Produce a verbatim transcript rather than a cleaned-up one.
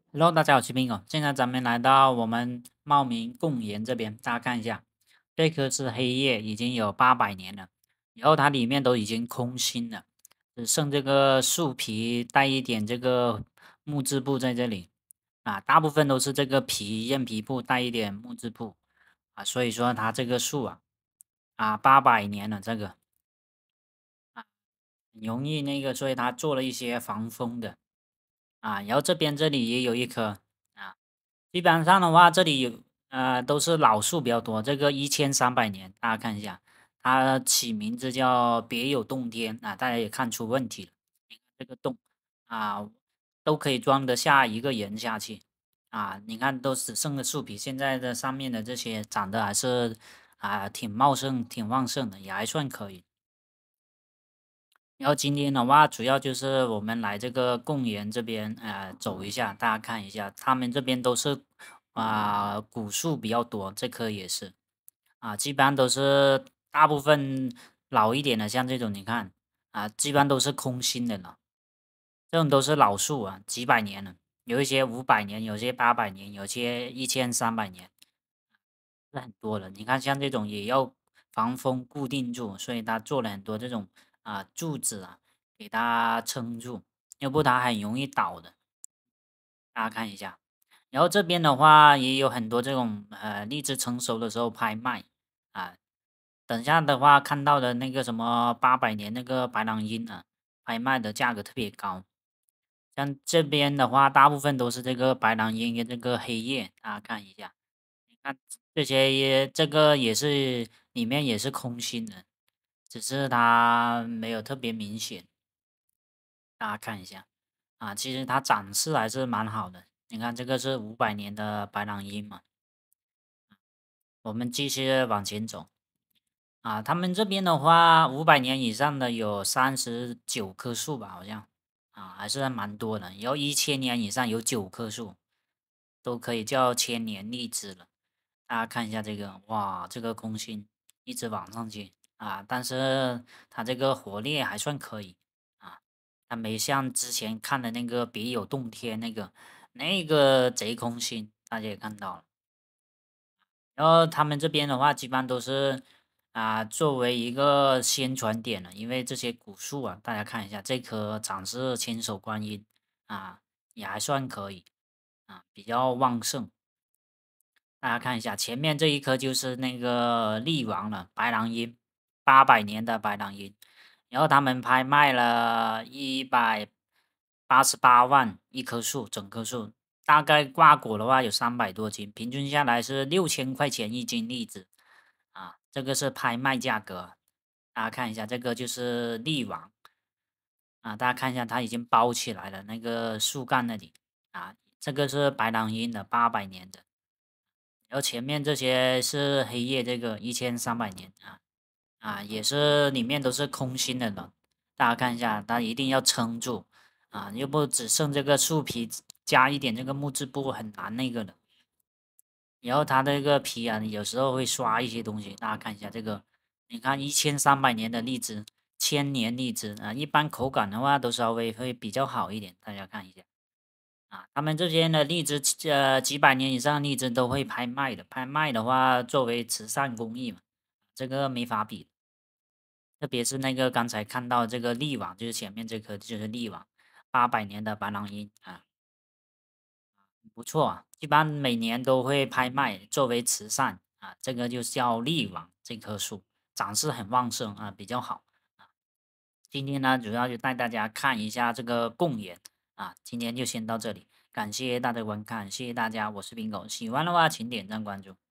Hello，大家好，我是 Bingo。现在咱们来到我们茂名贡园这边，大家看一下，这棵是黑叶，已经有八百年了，然后它里面都已经空心了，只剩这个树皮带一点这个木质部在这里啊，大部分都是这个皮韧皮部带一点木质部啊，所以说它这个树啊啊八百年了，这个啊很容易那个，所以它做了一些防风的啊，然后这边这里也有一棵啊。基本上的话，这里有呃都是老树比较多。这个一千三百年，大家看一下，它起名字叫别有洞天啊，大家也看出问题了。你看这个洞啊，都可以装得下一个人下去啊。你看都只剩个树皮，现在的上面的这些长得还是啊挺茂盛、挺旺盛的，也还算可以。然后今天的话，主要就是我们来这个贡园这边，呃，走一下，大家看一下，他们这边都是啊、古树比较多，这棵也是啊，基本上都是大部分老一点的，像这种你看啊，基本上都是空心的了，这种都是老树啊，几百年了，有一些五百年，有些八百年，有些一千三百年，是很多了。你看像这种也要防风固定住，所以他做了很多这种啊柱子啊，给它撑住，要不它很容易倒的。大家看一下，然后这边的话也有很多这种呃荔枝成熟的时候拍卖啊，等下的话看到的那个什么八百年那个白狼樱啊，拍卖的价格特别高。像这边的话，大部分都是这个白狼樱跟这个黑叶，大家看一下。你看这些也这个也是里面也是空心的，只是它没有特别明显。大家看一下啊，其实它长势还是蛮好的。你看这个是五百年的白狼樱嘛，我们继续往前走啊。他们这边的话，五百年以上的有三十九棵树吧，好像啊，还是蛮多的。然后一千年以上有九棵树，都可以叫千年荔枝了。大家看一下这个，哇，这个空心一直往上去啊，但是它这个活力还算可以啊，它没像之前看的那个别有洞天那个那个贼空心，大家也看到了。然后他们这边的话，基本上都是啊作为一个宣传点了，因为这些古树啊，大家看一下，这棵长势千手观音啊，也还算可以啊，比较旺盛。大家看一下，前面这一棵就是那个力王了，白狼樱，八百年的白狼樱，然后他们拍卖了一百八十八万一棵树，整棵树大概挂果的话有三百多斤，平均下来是六千块钱一斤荔枝啊，这个是拍卖价格，大家看一下，这个就是力王啊，大家看一下，它已经包起来了那个树干那里啊，这个是白狼樱的八百年的。然后前面这些是黑夜，这个一千三百年啊啊，也是里面都是空心的了。大家看一下，它一定要撑住啊，要不只剩这个树皮加一点这个木质部很难那个的。然后它这个皮啊，有时候会刷一些东西。大家看一下这个，你看一千三百年的荔枝，千年荔枝啊，一般口感的话都稍微会比较好一点。大家看一下。啊，他们这边的荔枝，呃，几百年以上的荔枝都会拍卖的。拍卖的话，作为慈善公益嘛，这个没法比。特别是那个刚才看到这个力王，就是前面这棵就是力王，八百年的白狼樱啊，不错啊。一般每年都会拍卖，作为慈善啊。这个就叫力王这棵树，长势很旺盛啊，比较好啊。今天呢，主要就带大家看一下这个贡园啊。今天就先到这里，感谢大家观看，谢谢大家，我是冰狗，喜欢的话请点赞关注。